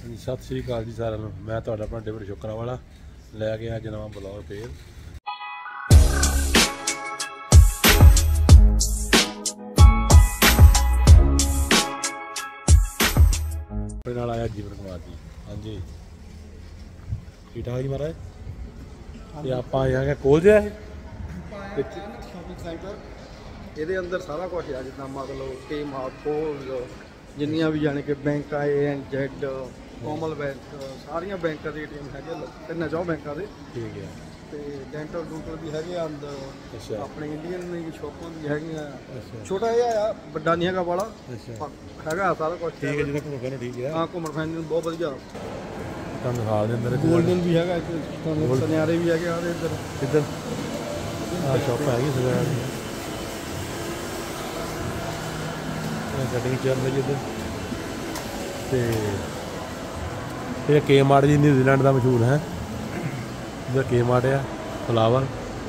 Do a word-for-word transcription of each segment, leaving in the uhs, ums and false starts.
सत श्री अकाल जी साਰਿਆਂ ਨੂੰ। मैं ਤੁਹਾਡਾ ਆਪਣਾ ਡੇਵਿਡ ਸ਼ੁਕਰਾ ਵਾਲਾ ਲੈ ਕੇ ਅੱਜ ਨਵਾਂ ਬਲੌਗ ਫੇਰ। ਆਪਣੇ ਨਾਲ ਆਇਆ ਜੀਵਨ ਕੁਮਾਰ ਜੀ। ਹਾਂਜੀ ਠੀਕ ਠਾਕ ਜੀ ਮਹਾਰਾਜ। ਤੇ ਆਪਾਂ ਆਇਆ ਕੋਲ ਜਿਹਾ ਸ਼ਾਪਿੰਗ ਸੈਂਟਰ, ਇਹਦੇ ਅੰਦਰ ਸਾਰਾ ਕੁਝ ਆ, ਜਿੱਦਾਂ ਮਤਲਬ ਕੇ ਮਾਰਕੋ ਜਿੰਨੀਆਂ ਵੀ ਜਾਣੇ ਕਿ bank A and Z, Komal bank, ਸਾਰੀਆਂ ਬੈਂਕਾਂ ਦੇ ਏਟੀਐਮ ਹੈਗੇ, ਤਿੰਨ ਚੌ ਬੈਂਕਾਂ ਦੇ। ਠੀਕ ਹੈ। ਤੇ ਡੈਂਟਲ ਡੂਟਲ ਵੀ ਹੈਗੇ ਆ ਅੰਦਰ। ਅੱਛਾ। ਆਪਣੇ ਇੰਡੀਅਨ ਦੀ ਸ਼ੋਪਾਂ ਵੀ ਹੈਗੀਆਂ। ਅੱਛਾ। ਛੋਟਾ ਜਿਹਾ ਆ, ਵੱਡਾ ਨਹੀਂ ਹੈਗਾ ਵਾਲਾ। ਅੱਛਾ ਹੈਗਾ ਸਾਰਾ ਕੁਝ। ਠੀਕ ਹੈ। ਜਿਹੜਾ ਘੁੰਮ ਫਿਰ ਠੀਕ ਹੈ। ਹਾਂ, ਘੁੰਮਣ ਫਿਰਨ ਨੂੰ ਬਹੁਤ ਵਧੀਆ। ਤੁਹਾਨੂੰ ਦਿਖਾ ਦੇ ਅੰਦਰ ਗੋਲਡਨ ਵੀ ਹੈਗਾ ਇੱਥੇ, ਤੁਹਾਨੂੰ ਸੁਨਿਆਰੇ ਵੀ ਹੈਗੇ ਆ ਇੱਧਰ। ਕਿੱਧਰ ਆਹ ਸ਼ੌਪ ਹੈਗੀ ਸੁਨਿਆਰੇ ਦੀ। ਕਟਿੰਗ ਚੱਲ ਰਹੀ ਇੱਧਰ। ਤੇ ਇਹ ਕੇ ਮਾਰਟ ਜੀ ਨਿਊਜ਼ੀਲੈਂਡ ਦਾ ਮਸ਼ਹੂਰ ਹੈ। ਇਹਦਾ ਕੇ ਮਾਰਟ ਆ ਫਲਾਵਰ।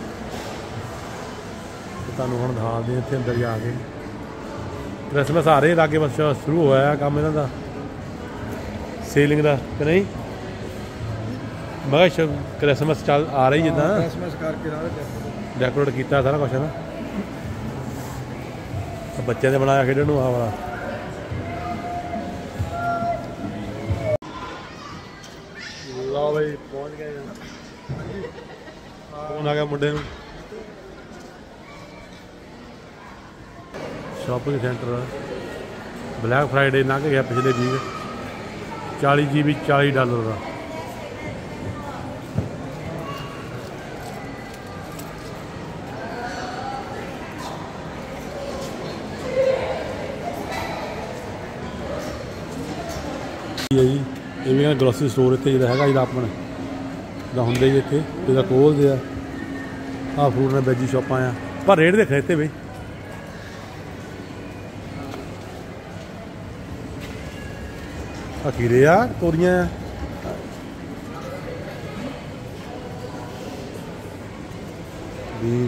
ਤੁਹਾਨੂੰ ਹੁਣ ਦਿਖਾਉਂਦੇ ਇੱਥੇ ਅੰਦਰ ਜਾ ਕੇ। ਕ੍ਰਿਸਮਸ ਆ ਰਹੇ ਲਾਗੇ, ਬਸ ਸ਼ੁਰੂ ਹੋਇਆ ਕੰਮ ਇਹਨਾਂ ਦਾ ਸੇਲਿੰਗ ਦਾ ਕਿ ਨਹੀਂ। ਮੈਂ ਕਿਹਾ ਕ੍ਰਿਸਮਸ ਚੱਲ ਆ ਰਹੀ ਜਿੱਦਾਂ ਕ੍ਰਿਸਮਸ ਕਰਕੇ ਡੈਕੋਰੇਟ ਕੀਤਾ ਸਾਰਾ ਕੁਛ ਹੈ ਨਾ। ਬੱਚਿਆਂ ਦੇ ਬਣਾਇਆ ਖੇਡਣ ਨੂੰ ਆਹ ਵਾਲਾ। ਲਓ ਬਈ ਪਹੁੰਚ ਗਏ। ਫੋਨ ਆ ਗਿਆ ਮੁੰਡੇ ਨੂੰ। ਸ਼ਾਪਿੰਗ ਸੈਂਟਰ ਬਲੈਕ ਫਰਾਈਡੇ ਲੰਘ ਗਿਆ ਪਿਛਲੇ ਵੀਕ। ਚਾਲੀ ਜੀ ਬੀ ਚਾਲੀ ਡਾਲਰ ਦਾ। ਜੀ ਇਹ ਵੀ ਗਰੋਸਰੀ ਸਟੋਰ ਇੱਥੇ ਜਿਹੜਾ ਹੈਗਾ ਜਿਹੜਾ ਆਪਣਾ ਜਿੱਦਾਂ ਹੁੰਦੇ ਜੀ ਇੱਥੇ ਜਿਹਦਾ ਖੋਲ੍ਹਦੇ ਆ। ਆਹ ਫਰੂਟ ਨਾਲ ਵੈਜੀ ਸ਼ੋਪਾਂ ਆ, ਪਰ ਰੇਟ ਦੇਖਣੇ ਇੱਥੇ ਬਈ। ਆਹ ਖੀਰੇ ਆ, ਤੋਰੀਆਂ ਆ। ਬੀਨ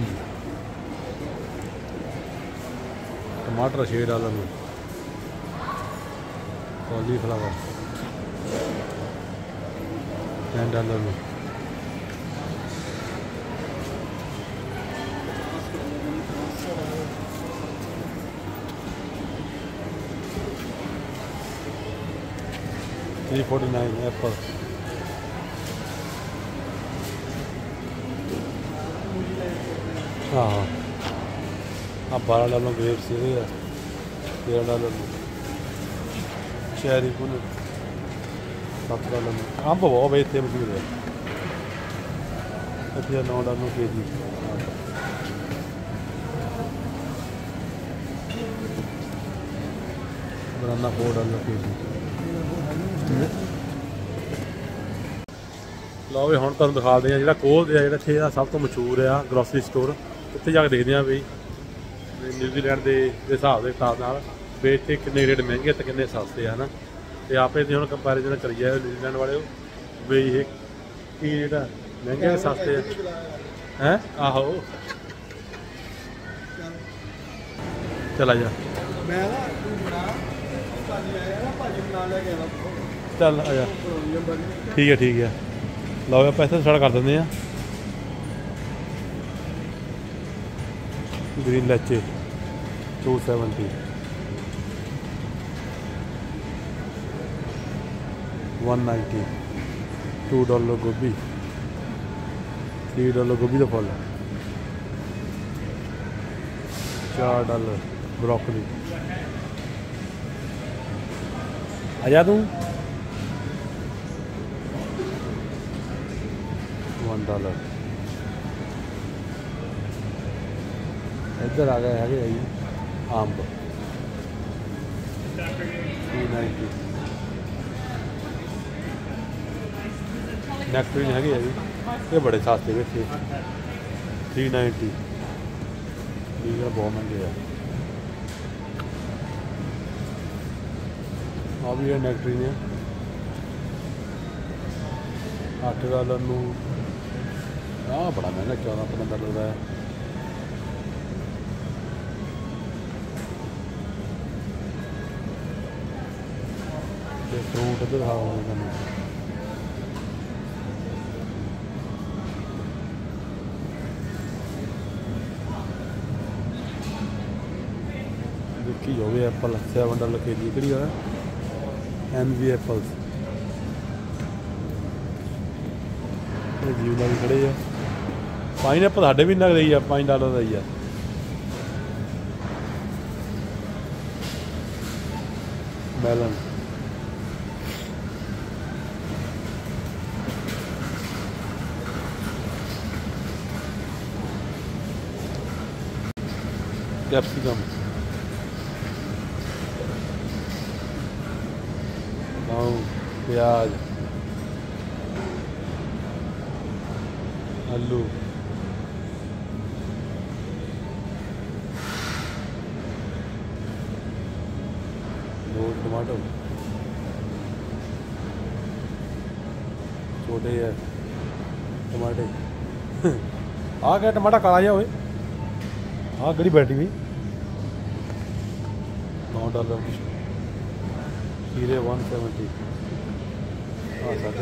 ਟਮਾਟਰ ਛੇ ਡਾਲਰ ਨੂੰ। ਕੌਲੀਫਲਾਵਰ ten डॉलर में। Three forty nine apple. हाँ हाँ हाँ बारह डॉलर ग्रेप्स ये तेरह डॉलर में। चेरी फुल सत्त डॉलर में। अंब बहुत भाई इतने मशहूर है इतने नौ डॉलर के जी। बनाना फोर डॉलर के जी। लो भी हम तुम दिखाते हैं जो खोलते हैं जो इतने का सब तो मशहूर है ग्रोसरी स्टोर। उत्थे जाके देखते हैं भी न्यूजीलैंड के हिसाब के हिसाब नाल भी इतने किन्ने रेट महंगे तो किन्ने सस्ते है ना। ਤੇ ਆਪੇ ਦੀ ਹੁਣ ਕੰਪੈਰੀਜ਼ਨ ਕਰੀਏ ਨਿਊਜ਼ੀਲੈਂਡ ਵਾਲੇ ਵੀ ਇਹ ਕੀ ਰੇਟ ਆ, ਮਹਿੰਗੇ ਆ ਸਸਤੇ ਆ ਹੈ। ਆਹੋ ਚਲਾ ਜਾ ਮੈਂ ਨਾ ਬਣਾ ਭਾਜੀ ਆਇਆ ਨਾ, ਭਾਜੀ ਬਣਾ ਲੈ ਕੇ ਆਣਾ। ਚੱਲ ਆ ਜਾ। ਠੀਕ ਹੈ ਠੀਕ ਹੈ। ਲਓ ਆਪਾਂ ਇੱਥੇ ਸਟਾਰਟ ਕਰ ਦਿੰਦੇ ਹਾਂ। ਗ੍ਰੀਨ ਲੈਚੇ two seventy. One ninety. Two dollar गोभी। थ्री डॉलर गोभी का फल। चार डॉलर ब्रोकली। आजा तू। One dollar. इधर आ गए है जी अंब। Three ninety. नेक्टरीन है जी, ये बड़े सस्ते इतने थ्री नाइन्टी। बहुत महंगे है। आ भी है नेक्टरीन है अठ डॉलर नू। आ बड़ा महंगा चौदह पंद्रह डॉलर का है। ਤੇ ਫਰੂਟ ਇੱਧਰ ਦਿਖਾਵਾਂਗੇ ਤੁਹਾਨੂੰ। देखी जाओगे एप्पल सेवन डॉलर के जी कड़ी है एन वी एप्पल्स जीव भी खड़े है। पाइन एप्पल साढ़े भी लग रही है पाँच डॉलर का ही है। मैलन कैप्सिकम प्याज आलू दो टमाटो छोटे है टमाटे आ क्या टमाटा काला जा होए हाँ गड़ी बैठी हुई नौ डॉलर खीरे वन सेवेंटी हाँ साढ़े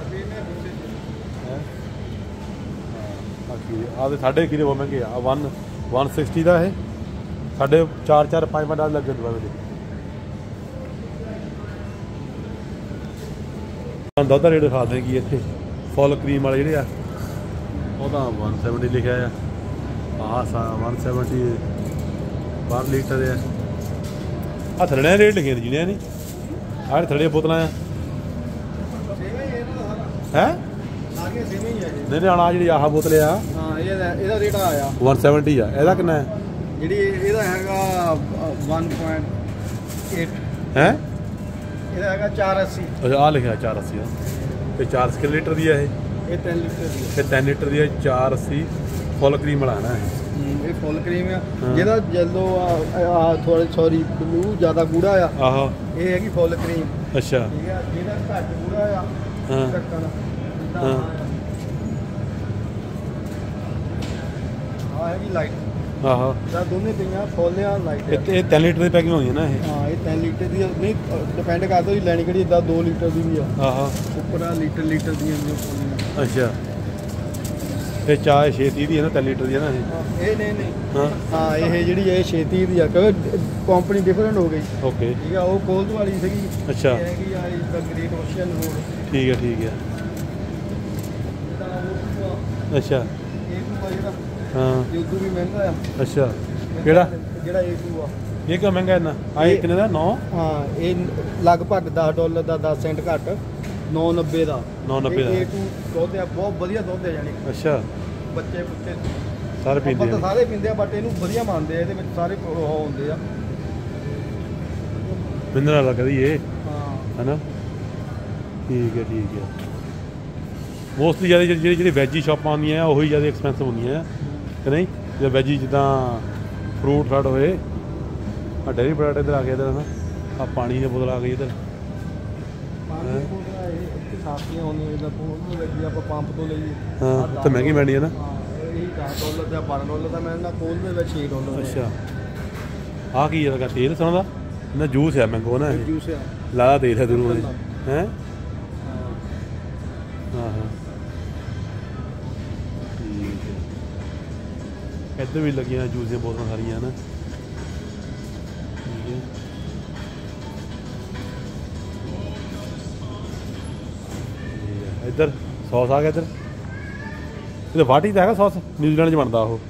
हाँ साढ़े खीरे बहुत महंगे आ वन वन सिक्सटी का है साढ़े चार चार पाँच पाँच डॉलर लग गए मेरे दुध का रेट दिखा दें कि इतने फुल क्रीम वाले जोड़े आ वन सेवेंटी लिखा है आह सा वन सेवेंटी बारह लीटर है आ थड़े रेट लिखे ने जिन्हें नहीं आठ थड़े बोतल है नहीं नहीं आना जी आह बोतल आ वन सेवेंटी आ ਇਹਦਾ ਕਿੰਨਾ ਹੈ ਜਿਹੜੀ ਇਹਦਾ ਹੈਗਾ वन पॉइंट एट ਹੈ ਇਹਦਾ ਹੈਗਾ चार अस्सी ਅੱਛਾ ਆ ਲਿਖਿਆ ਚਾਰ अस्सी ਤੇ ਚਾਰ ਸੌ ਲੀਟਰ ਦੀ ਹੈ ਇਹ ਇਹ तीन ਲੀਟਰ ਦੀ ਤੇ तीन ਲੀਟਰ ਦੀ ਹੈ चार अस्सी ਫੁੱਲ ਕਰੀਮ ਵਾਲਾ ਹੈ ਇਹ ਫੁੱਲ ਕਰੀਮ ਆ ਜਿਹਦਾ ਜਦੋਂ ਆ ਥੋੜਾ ਸੌਰੀ ਬਲੂ ਜ਼ਿਆਦਾ ਗੂੜਾ ਆ ਆਹੋ ਇਹ ਹੈਗੀ ਫੁੱਲ ਕਰੀਮ ਅੱਛਾ ਠੀਕ ਆ ਜਿਹਦਾ ਘੱਟ ਗੂੜਾ ਆ ਹਾਂ ਢੱਕਣ ਹਾਂ ਆ ਹੈਗੀ ਲਾਈਟ ਆਹੋ ਦਾ ਦੋਨੇ ਪਈਆਂ ਫੁੱਲ ਆ ਲਾਈਟ ਇਹ ਇਹ तीन ਲੀਟਰ ਦੀ ਪੈਕਿੰਗ ਹੋਣੀ ਹੈ ਨਾ ਇਹ ਹਾਂ ਇਹ तीन ਲੀਟਰ ਦੀ ਨਹੀਂ ਡਿਪੈਂਡ ਕਰਦਾ ਵੀ ਲੈਣੀ ਕਿਹੜੀ ਇਦਾਂ दो ਲੀਟਰ ਦੀ ਵੀ ਆ ਆਹੋ ਉੱਪਰ ਆ ਲੀਟਰ ਲੀਟਰ ਦੀਆਂ ਹੁੰਦੀਆਂ ਫੁੱਲੀਆਂ ਅੱਛਾ ਇਹ ਚਾਹ ਛੇ ਤੀਹ ਦੀ ਹੈ ਨਾ तीन ਲੀਟਰ ਦੀ ਹੈ ਨਾ ਇਹ ਇਹ ਨਹੀਂ ਨਹੀਂ ਹਾਂ ਹਾਂ ਇਹ ਜਿਹੜੀ ਇਹ ਛੇਤੀ ਦੀ ਆ ਕਿਉਂਕਿ ਕੰਪਨੀ ਡਿਫਰੈਂਟ ਹੋ ਗਈ ਓਕੇ ਠੀਕ ਆ ਉਹ ਕੋਲਡ ਵਾਲੀ ਸੀਗੀ ਅੱਛਾ ਇਹ ਹੈਗੀ ਆ ਇਸ ਗ੍ਰੇਟ ਓਸ਼ੀਅਨ ਰੋਡ ਠੀਕ ਹੈ ਠੀਕ ਹੈ ਅੱਛਾ ਏ ਟੂ ਆ ਜਿਹੜਾ ਹਾਂ ਇਹ ਉਦੋਂ ਵੀ ਮਹਿੰਗਾ ਆ ਅੱਛਾ ਕਿਹੜਾ ਜਿਹੜਾ ਏ ਟੂ ਆ ਇਹ ਕਿਉਂ ਮਹਿੰਗਾ ਇੰਨਾ ਆ ਇਹ ਕਿੰਨੇ ਦਾ ਨੌ ਹਾਂ ਇਹ ਲਗਭਗ दस ਡਾਲਰ ਦਾ दस ਸੈਂਟ ਘੱਟ नौ नब्बे ਦਾ नौ नब्बे ਦਾ ਏ ਟੂ ਦੁੱਧ ਆ ਬਹੁਤ ਵਧੀਆ ਦੁੱਧ ਆ ਜਾਨੀ ਅੱਛਾ ਬੱਚੇ ਬੁੱਚੇ ਸਾਰੇ ਪੀਂਦੇ ਆਪਾਂ ਤਾਂ ਆ ਸਾਰੇ ਪੀਂਦੇ ਆ ਬਟ ਇਹਨੂੰ ਵਧੀਆ ਮੰਨਦੇ ਆ ਇਹਦੇ ਵਿੱਚ ਸਾਰੇ ਉਹ ਹੁੰਦੇ ਆ ਮਿਨਰਲ ਲੱਗਦੀ ਇਹ ਹਾਂ ਹੈਨਾ ਠੀਕ ਹੈ ਠੀਕ ਹੈ ਮੋਸਟਲੀ ਜ਼ਿਆਦਾ ਜਿਹੜੀ ਜਿਹੜੀ ਵੈਜੀ ਸ਼ਾਪਾਂ ਆਉਂਦੀਆਂ ਉਹੀ ਜ਼ਿਆਦਾ ਐਕਸਪੈਂਸਿਵ ਹੁੰਦੀਆਂ ਕਿ ਨਹੀਂ ਜੇ ਵੈਜੀ ਜਿੱਦਾਂ ਫਰੂਟ ਫਰਾਟ ਹੋਏ ਆ ਡੇਰੀ ਪ੍ਰੋਡਕਟ ਇੱਧਰ ਆ ਗਿਆ ਇੱਧਰ ਨਾ ਆ ਪਾਣੀ ਦੀ ਬੋਤਲ ਆ ਗਈ ਇੱਧਰ ਪਾਣੀ ਦੀ ਬੋਤਲਾਂ ਇਹ ਸਾਫੀਆਂ ਹੁੰਦੀਆਂ ਜਿੱਦਾਂ ਫੋਨ ਲੱਗੀ ਆਪਾਂ ਪੰਪ ਤੋਂ ਲਈਏ ਹਾਂ ਤਾਂ ਮਹਿੰਗੀ ਪੈਣੀ ਹੈ ਨਾ ਹਾਂ ਇਹ दस ਡਾਲਰ ਦਾ बारह ਡਾਲਰ ਦਾ ਮਿਲਣਾ ਕੋਲ ਦੇ ਵਿੱਚ छह ਡਾਲਰ ਅੱਛਾ ਆ ਕੀ ਹੈ ਲਗਾ ਤੇਲ ਸਰੋਂ ਦਾ ਨਾ ਜੂਸ ਹੈ ਮੈਂਗੋ ਨਾ ਇਹ ਜੂਸ ਆ ਲਾਦਾ ਤੇਲ ਹੈ ਦੂਰੋਂ ਹੈ ਹਾਂ ਹਾਂ ਠੀਕ ਹੈ ਇੱਧਰ ਵੀ ਲੱਗੀਆਂ ਜੂਸ ਦੀਆਂ ਬੋਤਲਾਂ ਸਾਰੀਆਂ ਨਾ ਠੀਕ ਹੈ ਇੱਧਰ ਸੌਸ ਆ ਗਿਆ ਇੱਧਰ ਇਹ ਵਾਟੀ ਦਾ ਹੈਗਾ ਸੌਸ ਨਿਊਜ਼ੀਲੈਂਡ 'ਚ ਬਣਦਾ ਉਹ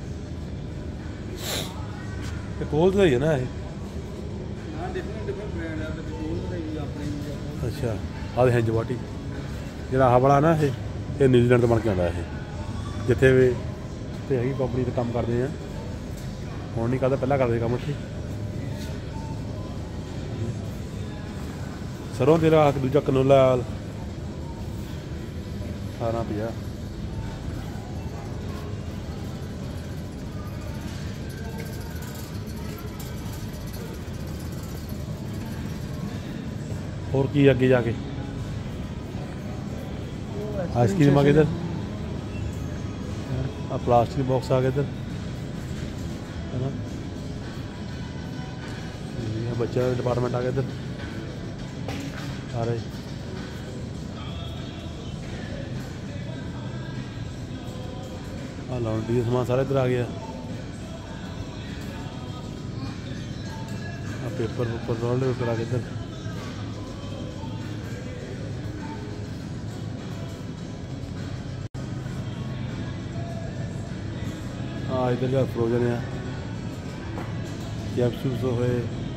ਇਹ ਕੋਲ ਦਾ ਹੀ ਹੈ ਨਾ ਇਹ ਅੱਛਾ ਆਹ ਦੇ ਹੈਂਜ ਵਾਟੀ ਜਿਹੜਾ ਆਹ ਵਾਲਾ ਨਾ ਇਹ ਇਹ ਨਿਊਜ਼ੀਲੈਂਡ ਤੋਂ ਬਣ ਕੇ ਆਉਂਦਾ ਇਹ ਜਿੱਥੇ ਵੀ ਤੇ ਹੈਗੀ ਕੰਪਨੀ ਤੇ ਕੰਮ ਕਰਦੇ ਆ ਹੁਣ ਨਹੀਂ ਕਰਦਾ ਪਹਿਲਾਂ ਕਰਦੇ ਕੰਮ ਇੱਥੇ ਸਰੋਂ ਦੇ ਰਾਖ ਦੂਜਾ ਕਨੋਲਾ ਅਠਾਰਾਂ ਪੰਜਾਹ और की आगे जाके आइसक्रीम आ गए इधर अब प्लास्टिक बॉक्स आ गए इधर है ना बच्चा डिपार्टमेंट आ गया इधर सारे हाँ लॉन्ड्री का समान सारा इधर आ गया। हाँ पेपर पेपर रोल पेपर आ गया इधर। हाँ इधर का फ्रोजन है कैप्सूल्स हुए।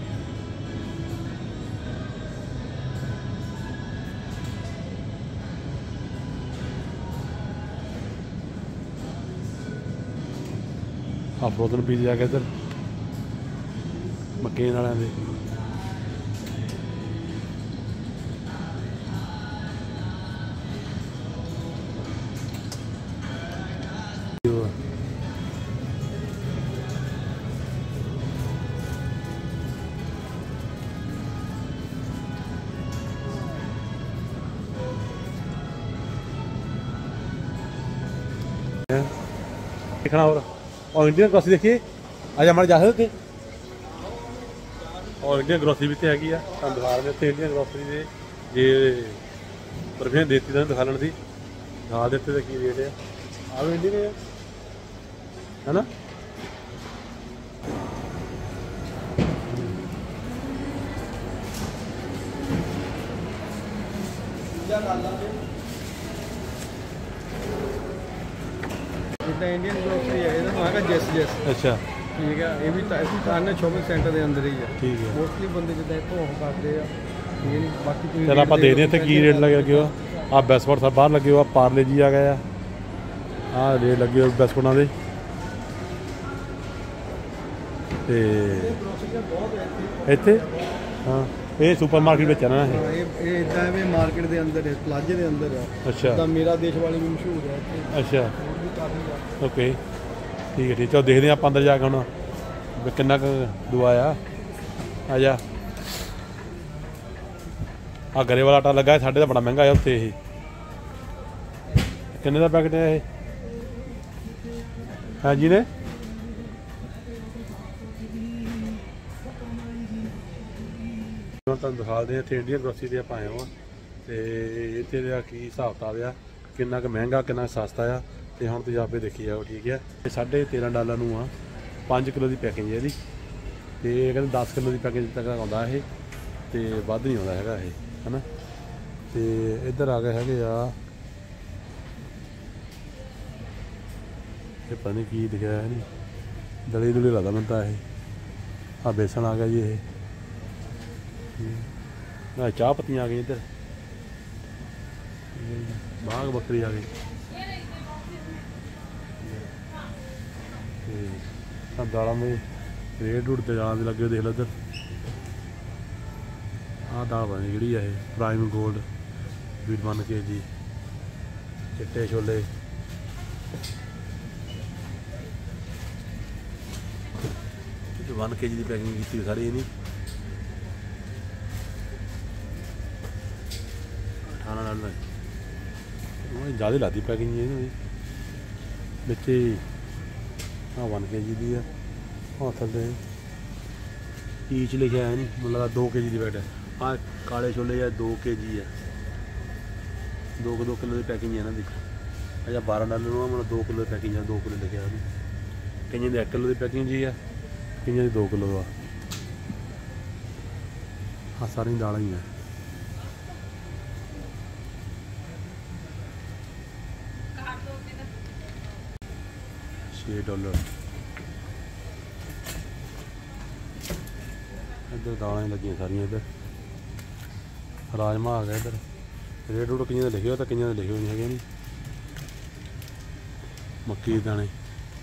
हाँ फ्रोजन पीस जाके इधर मकेन वाले दे। देखना और और इंडियन ग्रोसरी देखिए आज हमारे जा सकते और इंडियन ग्रोसरी भी तो हैगी आ ਤੁਹਾਨੂੰ ਦਿਖਾ ਰਹੇ ਤੇ ਇੰਡੀਅਨ ਗਰੋਸਰੀ ਦੇ ਜੇ ਪਰਫਿਊਮ ਦੇਤੀ ਤਾਂ ਦਿਖਾ ਲੈਣ ਦੀ ਦਿਖਾ ਦਿੱਤੇ ਤੇ ਕੀ ਰੇਟ ਆ ਆ ਵੀ ਇੰਡੀਅਨ ਹੈ ਹੈਨਾ। ਜਿੱਦਾਂ ਇੰਡੀਅਨ ਗਰੋਸਰੀ ਹੈ ਇਹਦਾ ਨਾਮ ਹੈਗਾ ਜੈਸ ਜੈਸ। ਅੱਛਾ ਠੀਕ ਹੈ ਇਹ ਵੀ ਤਾਂ ਅਸੀਂ ਤਾਂ ਸ਼ੋਪਿੰਗ ਸੈਂਟਰ ਦੇ ਅੰਦਰ ਹੀ ਹੈ। ਠੀਕ ਹੈ ਮੋਸਟਲੀ ਬੰਦੇ ਜਿੱਦਾਂ ਇੱਥੋਂ ਉਹ ਕਰਦੇ ਆ ਇਹ ਨਹੀਂ ਬਾਕੀ ਤੁਸੀਂ ਚਲ ਆਪਾਂ ਦੇਖਦੇ ਇੱਥੇ ਕੀ ਰੇਟ ਲੱਗੇ ਹੋ। ਆ ਬਿਸਕੁਟ ਸਭ ਬਾਹਰ ਲੱਗੇ ਹੋ ਆ ਪਾਰਲੇ ਜੀ ਆ ਗਏ ਆ ਆ ਰੇਟ ਲੱਗੇ ਹੋ ਬਿਸਕੁਟਾਂ ਦੇ ਤੇ ਇੱਥੇ ਹਾਂ ਇਹ ਸੁਪਰ ਮਾਰਕੀਟ ਵਿੱਚ ਆ ਨਾ ਇਹ ਇਹ ਇਹ ਇਦਾਂ ਵੀ ਮਾਰਕੀਟ ਦੇ ਅੰਦਰ ਹੈ ਪਲਾਜ਼ੇ ਦੇ ਅੰਦਰ ਆ। ਅੱਛਾ ਤਾਂ ਮੇਰਾ ਦੇਸ਼ ਵਾਲੀ ਵੀ ਮਸ਼ਹੂਰ ਹੈ ਇੱਥੇ। ਅੱਛਾ ਹੋਰ ਵੀ ਕਾਫੀ ਆ। ਓਕੇ ਠੀਕ ਹੈ ਠੀਕ ਚਲੋ ਦੇਖਦੇ ਹਾਂ ਆਪਾਂ ਅੰਦਰ ਜਾ ਕੇ ਹੁਣ ਵੀ ਕਿੰਨਾ ਕੁ ਦੁਆ ਆ ਆ ਜਾ ਆ ਗਰੇ ਵਾਲਾ ਆਟਾ ਲੱਗਾ ਸਾਡੇ ਤਾਂ ਬੜਾ ਮਹਿੰਗਾ ਆ ਉੱਥੇ ਇਹ ਕਿੰਨੇ ਦਾ ਪੈਕਟ ਹੈ ਇਹ ਹਾਂ ਜੀ ਨੇ ਤੁਹਾਨੂੰ ਦਿਖਾਉਂਦੇ ਹਾਂ ਇੱਥੇ ਇੰਡੀਅਨ ਗਰੋਸਰੀ ਦੇ ਆਪਾਂ ਆਏ ਹਾਂ ਤੇ ਇੱਥੇ ਦਾ ਕੀ ਹਿਸਾਬ ਕਿਤਾਬ ਆ ਕਿੰਨਾ ਕੁ ਮਹਿੰਗਾ ਕਿੰਨਾ ਸਸਤਾ ਆ ਤੇ ਹੁਣ ਤੁਸੀਂ ਆਪੇ ਦੇਖੀ ਜਾਓ ਠੀਕ ਹੈ। ਇਹ ਸਾਢੇ ਤੇਰਾਂ ਡਾਲਰ ਨੂੰ ਆ ਪੰਜ ਕਿਲੋ ਦੀ ਪੈਕਿੰਗ ਹੈ ਇਹਦੀ ਤੇ ਇਹ ਕਹਿੰਦੇ ਦਸ ਕਿਲੋ ਦੀ ਪੈਕਿੰਗ ਤੱਕ ਆਉਂਦਾ ਇਹ ਤੇ ਵੱਧ ਨਹੀਂ ਆਉਂਦਾ ਹੈਗਾ ਇਹ ਹੈ ਨਾ। ਤੇ ਇੱਧਰ ਆ ਗਏ ਹੈਗੇ ਆ ਇਹ ਪਤਾ ਨਹੀਂ ਕੀ ਲਿਖਿਆ ਹੈ ਨਹੀਂ ਦਲੀ ਦੁਲੀ ਲੱਗਦਾ ਮੈਨੂੰ ਤਾਂ ਇਹ ਆ ਬੇਸਣ ਆ ਗਿਆ ਜੀ ਇਹ ਨਾ ਚਾਹ ਪੱਤੀਆਂ ਆ ਗਈਆਂ ਇੱਧਰ ਬਾਗ ਬੱਕਰੀ ਆ ਗਈ ਤੇ ਦਾਲਾਂ ਦੇ ਰੇਟ ਰੂਟ ਤੇ ਦਾਲਾਂ ਦੇ ਲੱਗੇ ਦੇਖ ਲਓ ਇੱਧਰ ਆਹ ਦਾਲ ਬਣੀ ਜਿਹੜੀ ਆ ਇਹ ਪ੍ਰਾਈਮ ਗੋਲਡ ਵੀਹ ਬਣ ਕੇ ਜੀ ਚਿੱਟੇ ਛੋਲੇ वन के जी की पैकिंग की सारी नहीं अठारह डॉलर ज़्यादा लाती पैकिंग बच्चे हाँ वन के जी की है हाँ थले ईच लिखा है नहीं मतलब दो के जी की पैकेट है हाँ काले छोले या दो के जी है दो दो किलो की पैकिंग है ना दी अच्छा बारह डॉलर मतलब दो किलो की पैकिंग है दो किलो लिखा है कई एक किलो की पैकिंग जी है किन्ने दो किलो का हाँ सारी दाल ही है छे डॉलर इधर दालें लगी सारिया इधर राजमा आ गया इधर रेट रूट कई लिखे हो तो कई लिखे हुए नहीं है मक्की के दाने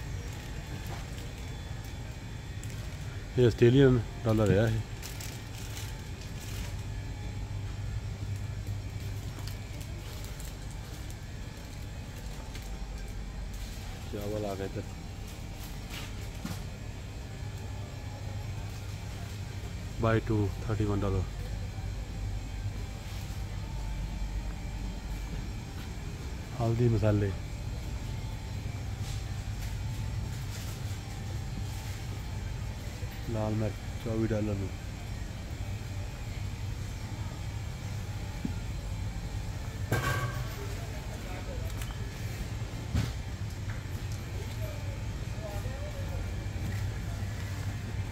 ये ऑस्ट्रेलियन डॉलर है ये चावल आ गए इधर buy two thirty one dollar हल्दी मसाले लाल मिर्च चौबीस डॉलर में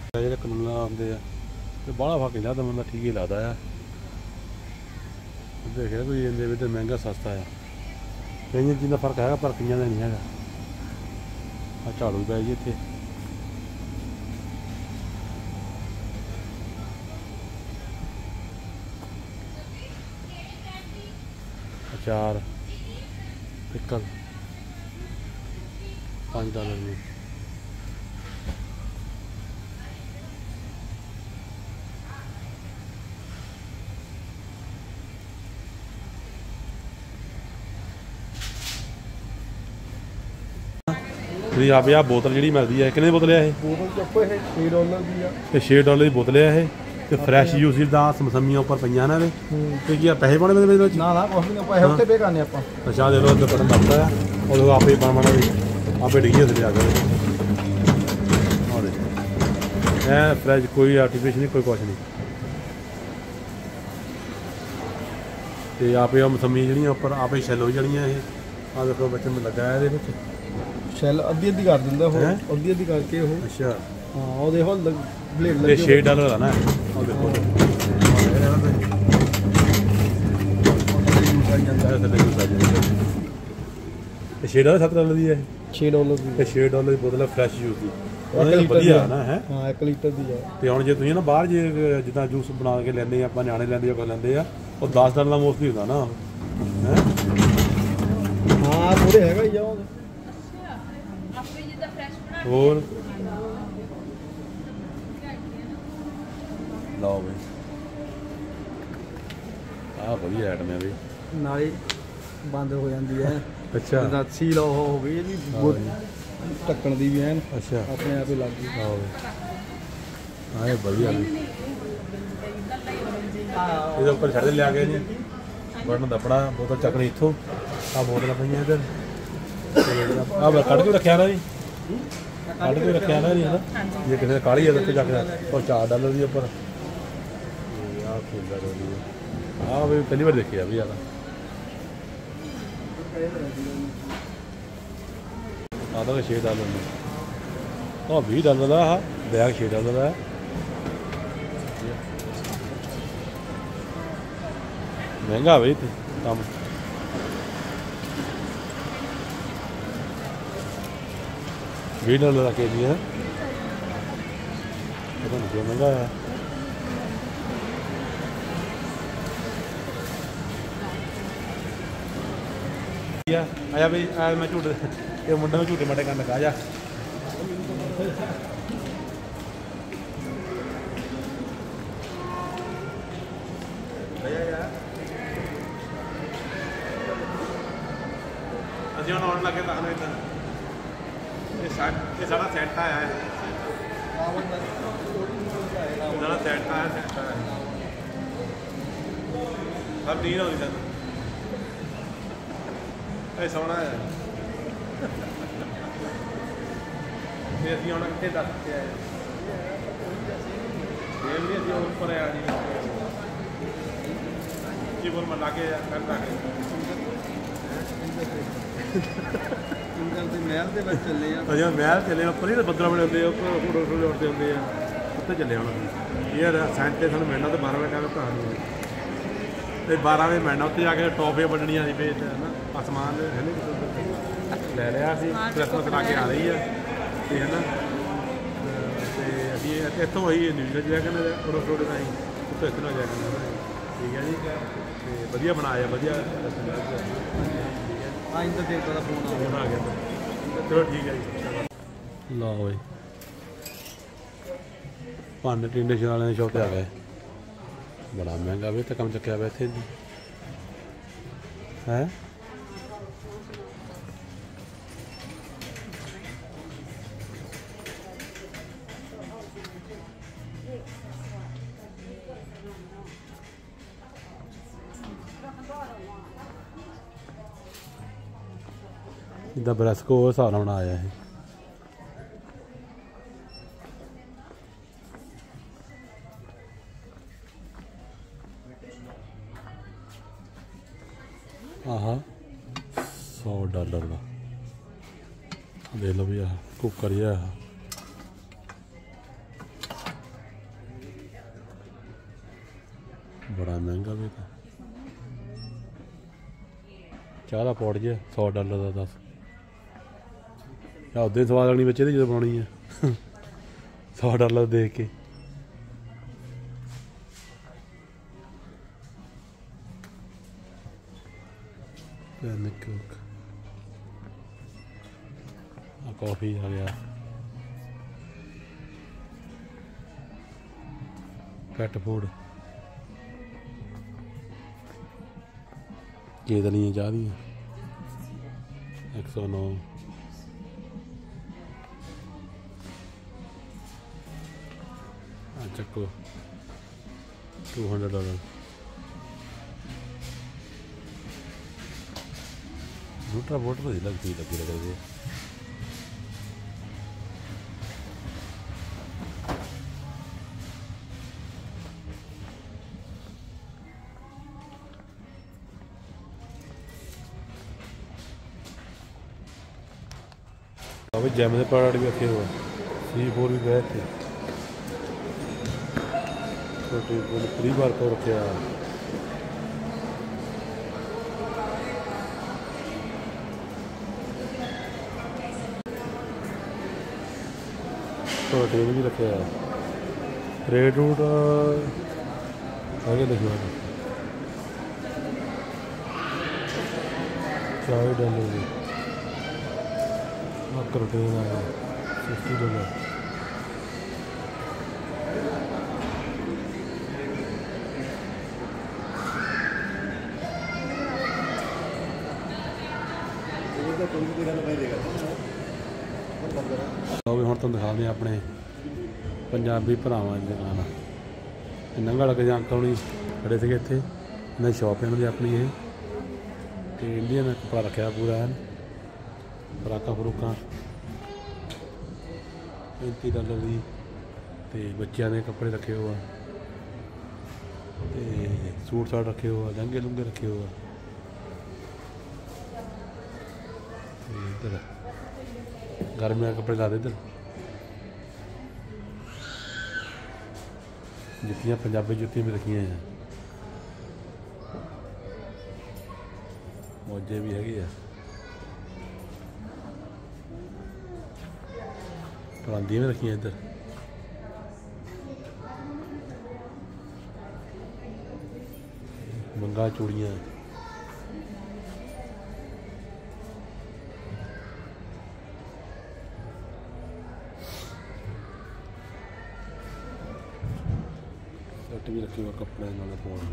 ਜਿਹੜੇ ਕਾਨੂੰਨ ਆਉਂਦੇ ਆ ਤੇ ਬਾਹਲਾ ਫਰਕ ਨਹੀਂ ਲੱਗਦਾ, ਮੈਨੂੰ ਠੀਕ ਹੀ ਲੱਗਦਾ ਆ। ਦੇਖਿਆ ਕੋਈ ਇਹਦੇ ਵਿੱਚ ਮਹਿੰਗਾ ਸਸਤਾ ਆ, ਕਈਆਂ ਚੀਜ਼ਾਂ ਦਾ ਫਰਕ ਹੈਗਾ ਪਰ ਕਈਆਂ ਦਾ ਨਹੀਂ ਹੈਗਾ। ਆ ਝਾੜੂ ਪੈ ਜੀ ਇੱਥੇ, ਅਚਾਰ ਪਿੱਕਲ ਪੰਜ ਡਾਲਰ ਦੀ। ਤੁਸੀਂ ਆਪੇ ਆ ਬੋਤਲ ਜਿਹੜੀ ਮਿਲਦੀ ਹੈ, ਕਿੰਨੇ ਦੀ ਬੋਤਲ ਆ ਇਹ? ਬੋਤਲ ਚੱਕੋ ਇਹ ਛੇ ਡਾਲਰ ਦੀ ਆ। ਇਹ ਛੇ ਡਾਲਰ ਦੀ ਬੋਤਲ ਆ ਇਹ, ਤੇ ਫਰੈਸ਼ ਯੂਜ਼ ਦਾ ਸਮਸਮੀਆਂ ਉੱਪਰ ਪਈਆਂ ਨੇ ਇਹਦੇ। ਤੇ ਕੀ ਆ ਪੈਸੇ ਪਾਉਣੇ ਇਹਦੇ ਵਿੱਚ? ਨਾ ਨਾ ਕੁਛ ਨਹੀਂ, ਪੈਸੇ ਉੱਤੇ ਪੇ ਕਰਨੇ ਆਪਾਂ। ਅੱਛਾ ਦੇ ਲੋ, ਇੱਧਰ ਬਟਨ ਦੱਬਦਾ ਆ, ਉਹ ਆਪੇ ਬਣ ਬਣਾ ਵੀ ਆਪੇ ਡਿੱਗੀ ਥੱਲੇ ਆ ਜਾਵੇ। ਆ ਦੇ ਇਹ ਫਰੈਸ਼, ਕੋਈ ਆਰਟੀਫਿਸ਼ਲ ਨਹੀਂ, ਕੋਈ ਕੁਛ ਨਹੀਂ। ਤੇ ਆਪੇ ਉਹ ਮਸਮੀਆਂ ਜਿਹੜੀਆਂ ਉੱਪਰ ਆਪੇ ਸ਼ੈਲ ਹੋ ਜਾਣੀਆਂ ਇਹ। ਆ ਦੇਖੋ ਬੱਚੇ ਨੂੰ ਲੱਗਾ ਇਹਦੇ ਵਿੱਚ ਸ਼ੈਲ ਅੱਧੀ ਅੱਧੀ ਕਰ ਦਿੰਦਾ ਉਹ, ਅੱਧੀ ਅੱਧੀ ਕਰਕੇ ਉਹ। ਅੱਛਾ ਹਾਂ ਉਹ ਦੇਖੋ ਬਲੇਡ ਤੇ ਛੇ ਡਾਲਰ ਦਾ ਨਾ ਉਹ ਦੇਖੋ ਤੇ ਛੇ ਡਾਲਰ ਸੱਤ ਡਾਲਰ ਦੀ ਹੈ। ਛੇ ਡਾਲਰ ਦੀ ਤੇ ਛੇ ਡਾਲਰ ਦੀ ਬੋਤਲ ਫਰੈਸ਼ ਜੂਸ ਦੀ, ਉਹਦੇ ਵਧੀਆ ਨਾ ਹੈ। ਹਾਂ ਇੱਕ ਲੀਟਰ ਦੀ ਆ। ਤੇ ਹੁਣ ਜੇ ਤੁਸੀਂ ਨਾ ਬਾਹਰ ਜੇ ਜਿੱਦਾਂ ਜੂਸ ਬਣਾ ਕੇ ਲੈਂਦੇ ਆ ਆਪਾਂ, ਨਿਆਣੇ ਲੈਂਦੇ ਆ ਕੋਈ ਲੈਂਦੇ ਆ, ਉਹ ਦਸ ਡਾਲਰ ਦਾ ਮੋਸਟਲੀ ਹੁੰਦਾ ਨਾ ਹੈ। ਹਾਂ ਪੂਰੇ ਹੈਗਾ ਹੀ ਆ ਉਹ। ਹੋਰ ਲਓ ਬਈ, ਆਹ ਵਧੀਆ ਆਈਟਮ ਹੈ ਬਈ, ਨਾਲੇ ਬੰਦ ਹੋ ਜਾਂਦੀ ਹੈ। ਅੱਛਾ ਜਿੱਦਾਂ ਸੀਲ ਉਹ ਹੋ ਗਈ ਇਹਦੀ ਢੱਕਣ ਦੀ ਵੀ ਐਨ ਅੱਛਾ ਆਪਣੇ ਆਪ ਹੀ ਲੱਗ ਗਈ। ਆਹ ਆਹ ਇਹ ਵਧੀਆ ਬਈ, ਇਹਦੇ ਉੱਪਰ ਛੱਡ ਲਿਆ ਕੇ ਜੀ ਬਟਨ ਦੱਬਣਾ, ਬੋਤਲ ਚੱਕਣੀ ਇੱਥੋਂ। ਆਹ ਬੋਤਲਾਂ ਪਈਆਂ ਇੱਧਰ, ਆਹ ਕੱਢ ਕੇ ਰੱਖਿਆ ਨਾ ਜੀ, ਕੱਢ ਕੇ ਰੱਖਿਆ ਨਾ ਜੀ ਹੈ ਨਾ। ਜੇ ਕਿਸੇ ਨੇ ਕਾਲੀ ਆ ਤਾਂ ਉੱਥੇ ਜਾ ਕੇ ਉਹ ਚਾਰ ਡਾਲਰ ਦੀ ਉੱਪਰ। ਆਹ ਖੁੱਲ੍ਹਾ ਰੋਲੀ ਆ, ਆਹ ਵੀ ਪਹਿਲੀ ਵਾਰ ਦੇਖਿਆ ਵੀ ਜ਼ਿਆਦਾ। ਆਹ ਤਾਂ ਛੇ ਡਾਲਰ ਦੀ, ਆਹ ਵੀਹ ਡਾਲਰ ਦਾ, ਆਹ ਬੈਗ ਛੇ ਡਾਲਰ ਦਾ। ਮਹਿੰਗਾ ਬਈ ਇੱਥੇ ਕੰਮ। ਵੀਹ ਡਾਲਰ ਦਾ ਕੇ ਜੀ ਹੈ, ਪਤਾ ਨਹੀਂ ਕਿਉਂ ਮਹਿੰਗਾ ਹੈ। ਆਇਆ ਬਈ ਆ ਮੈਂ ਝੂਟੇ, ਇਹ ਮੁੰਡੇ ਨੂੰ ਝੂਟੇ ਮਾਟੇ ਕਰਨ ਲੱਗਾ। ਜਾ ਅਸੀਂ ਹੁਣ ਆਉਣ ਲੱਗੇ ਤਾਂ ਇੱਦਾਂ ਇਹ ਸਾ ਇਹ ਸਾਡਾ ਸੈੱਟ ਆਇਆ ਹੈ, ਸਾਡਾ ਸੈੱਟ ਆਇਆ ਸੈੱਟ ਆਇਆ ਸਭ ਡੀਲ ਹੋ ਗਈ ਸਰ। ਇਹ ਸੋਹਣਾ ਹੈ ਤੇ ਅਸੀਂ ਹੁਣ ਕਿੱਥੇ ਦੱਸ ਕੇ ਆਏ ਇਹ ਵੀ ਅਸੀਂ ਉੱਪਰ ਆ ਜੀ ਕੀ ਬੋਲ ਮੈਂ ਲਾਗੇ ਕਰ ਲਾਗੇ ਦੇ ਮਹਿਲ ਦੇ ਵਿੱਚ ਚੱਲੇ ਆ। ਅਜਾ ਮਹਿਲ ਚੱਲੇ ਉੱਪਰ ਹੀ ਤਾਂ ਬੱਦਲ ਬਣੇ ਹੁੰਦੇ ਆ, ਉੱਪਰ ਫੋਟੋ ਫੋਟੋ ਉੱਡਦੇ ਹੁੰਦੇ ਆ, ਉੱਤੇ ਚੱਲੇ ਹੁਣ ਯਾਰ ਸੈਂਟੇ ਸਾਨੂੰ ਮਿਲਣਾ ਤੇ ਬਾਰਾਂ ਵਜੇ ਟਾਈਮ ਭਰਾ ਨੂੰ ਤੇ ਬਾਰਾਂ ਵਜੇ ਮਿਲਣਾ, ਉੱਤੇ ਜਾ ਕੇ ਟੋਫੀਆਂ ਵੰਡਣੀਆਂ ਸੀ ਵੇਚ ਹੈ ਨਾ। ਅਸਮਾਨ ਹੈ ਨਾ ਲੈ ਲਿਆ ਸੀ, ਕ੍ਰਿਸਮਸ ਲਾ ਕੇ ਆ ਰਹੀ ਆ ਤੇ ਹੈ ਨਾ। ਤੇ ਅਸੀਂ ਇੱਥੋਂ ਅਸੀਂ ਨਿਊਜ਼ੀਲੈਂਡ ਜਾ ਕੇ ਨਾ ਫੋਟੋ ਫੋਟੋ ਦਾ ਅਸੀਂ ਉੱਥੇ ਇੱਥੇ ਨਾ ਜਾ ਕੇ ਠੀਕ ਹੈ ਜੀ। ਤੇ ਵਧੀਆ ਬਣਾਇਆ, ਵਧੀਆ ਹਾਂ ਇੰਦਰ ਦੇਵਤਾ ਦਾ ਫੋਨ ਫੋਨ ਆ ਗਿਆ ਤਾਂ ਚਲੋ ਠੀਕ ਹੈ ਜੀ। ਲਓ ਬਈ ਭਾਂਡੇ ਟਿੰਡੇ ਵਾਲਿਆਂ ਦੇ ਸ਼ੌਪ ਤੇ ਆ ਗਏ। ਬੜਾ ਮਹਿੰਗਾ ਵੀ ਤਾਂ ਕੰਮ ਚੱਕਿਆ ਪਿਆ ਇੱਥੇ ਹੈ। ਜਿੱਦਾਂ ਬਰੈਸਕੋ ਉਹ ਹਿਸਾਬ ਨਾਲ ਬਣਾਇਆ ਇਹ। ਆਹ ਸੌ ਡਾਲਰ ਦਾ ਦੇਖ ਲਓ ਵੀ ਆਹ ਕੁੱਕਰ ਜਿਹਾ। बड़ा महंगा भी था चाह का पौट जे सौ डॉलर का दस उदे स्वाद लगनी बच्चे जो बनानी है सौ डॉलर देख के कॉफी आ गया पेट फूड केतलियाँ चाह दी एक सौ नौ चक्को टू हंड्रेड डॉलर नूट्रा वोटर तो लगती लगी लग रही है अभी जैम के प्रोडक्ट भी रखे हुए सी फोर भी गए थे छोटी पूरी बार तो रखे प्रोटीन भी रखे रेड रूट आगे लिखे चार डॉलर की प्रोटीन आ गया सिक्सटी डॉलर भी हम तुम दिखा दें अपने पंजाबी भरावां दी दुकान नंगा लग जां अंकल होनी खड़े थे इत्थे इन्हां दी शॉप इन्हां दी अपनी है ते इंडियन कपड़ा रखा पूरा है फराकां फरूकां पैंती डॉलर दी ते बच्चों के कपड़े रखे हुए ते सूट साट रखे हुए लहंगे लुंगे रखे हुए इधर गर्मियों के कपड़े ला दे इधर जुत्तियाँ पंजाबी जुत्तियाँ भी रखी हैं मौजे भी हैगी है परांदियाँ भी रखी हैं इधर मंगा चूड़ियाँ सेट भी रखे हुए कपड़े इन्होंने पाने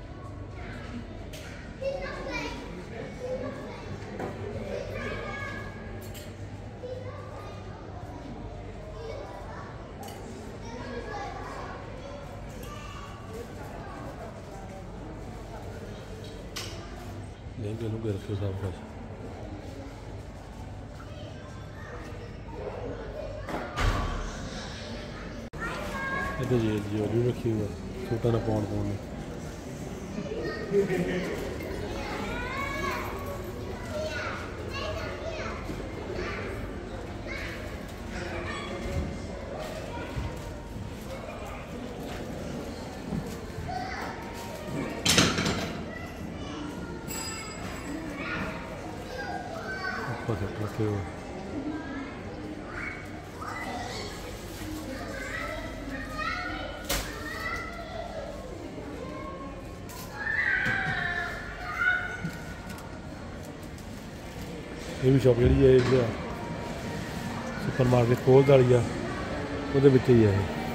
लहंगे लुंगे रखे सब कुछ इधर जी जी भी रखी हुई है सूटा ना पाउन पाउन रखे हुए ये भी शॉप जी है सुपर मार्केट खोल वाली आ वो ही है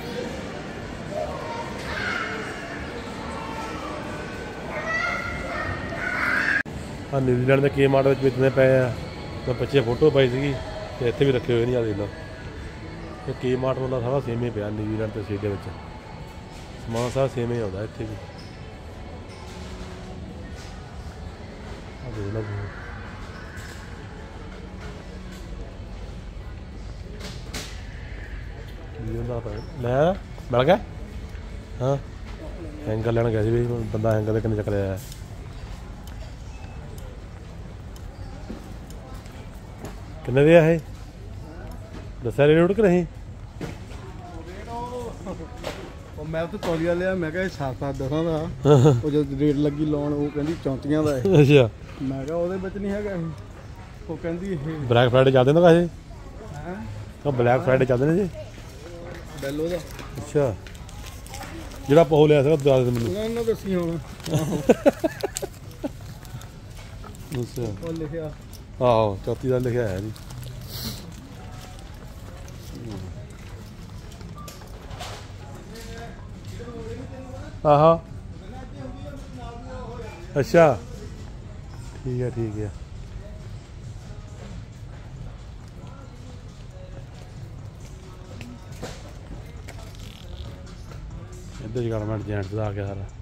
हाँ न्यूजीलैंड के के मार्ट में बेचने पे मैं पिछले फोटो पाई सी इतने भी रखे हुए नहीं आ देख लो के मार्ट वाला सारा सेम ही पाया न्यूजीलैंड के सीट समान सारा सेम ही आता इतने भी देख लो लै मिल गया हाँ हैंगर लैन गया भी बंदा हैंगर किन्ने चक्कर आया किन्ने दे है दसा रेट कि नहीं ਮੈਂ ਉੱਥੇ ਤੌਲੀਆ ਲਿਆ, ਮੈਂ ਕਿਹਾ ਇਹ ਸੱਤ ਸੱਤ ਦਸਾਂ ਦਾ। ਉਹ ਜਦ ਰੇਟ ਲੱਗੀ ਲਾਉਣ ਉਹ ਕਹਿੰਦੀ ਚੌਂਤੀਆਂ ਦਾ ਇਹ। ਅੱਛਾ ਮੈਂ ਕਿਹਾ ਉਹਦੇ ਵਿੱਚ ਨਹੀਂ ਹੈਗਾ ਇਹ। ਉਹ ਕਹਿੰਦੀ ਇਹ ਬਲੈਕ ਫਰਾਈਡੇ ਚੱਲਦੇ ਨੇ ਵੈਸੇ? ਹੈ ਉਹ ਬਲੈਕ ਫਰਾਈਡੇ ਚੱਲਦੇ ਨੇ ਜੀ ਬੈਲੋ ਦਾ। ਅੱਛਾ ਜਿਹੜਾ ਆਪਾਂ ਉਹ ਲਿਆ ਸੀਗਾ ਦੱਸ ਦੇ ਮੈਨੂੰ। ਉਹਨਾਂ ਨੂੰ ਦੱਸੀ ਹੁਣ। ਅੱਛਾ ਉਹ ਲਿਖਿਆ ਆਹੋ ਚੌਥੀ ਦਾ ਲਿਖਿਆ ਹੈ ਜੀ। ਆਹਾ ਅੱਛਾ ਠੀਕ ਹੈ ਠੀਕ ਹੈ। ਇੱਧਰ ਗਾਰਮੈਂਟ ਜੈਂਟਸ ਦਾ ਆ ਗਿਆ ਸਾਰਾ।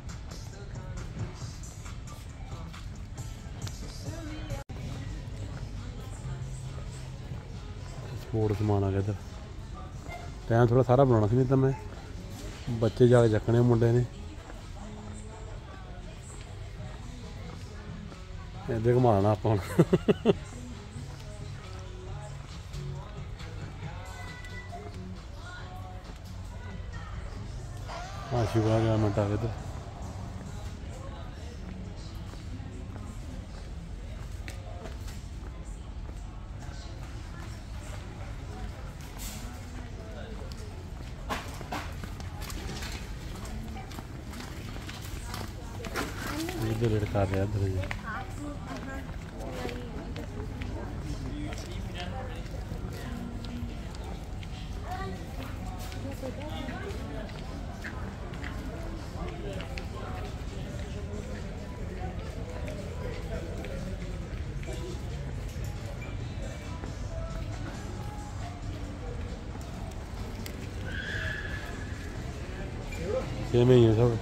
ਸਪੋਰਟ ਸਮਾਨ ਆ ਗਿਆ ਇੱਧਰ। ਟਾਈਮ ਥੋੜਾ ਸਾਰਾ ਬਣਾਉਣਾ ਸੀ, ਨਹੀਂ ਤਾਂ ਮੈਂ ਬੱਚੇ ਜਾ ਕੇ ਚੱਕਣੇ ਮੁੰਡੇ ਨੇ। ਇੱਧਰ ਘੁਮਾਉਣਾ ਆਪਾਂ ਹੁਣ। ਹਾਂ ਸ਼ਿਵਾ ਗਿਆ ਮਿੰਟ ਆ ਗਿਆ ਇੱਧਰ। ਇੱਧਰ ਰੇਡ ਕਰ ਰਿਹਾ ਇੱਧਰ ਜੀ। सेम ही है सब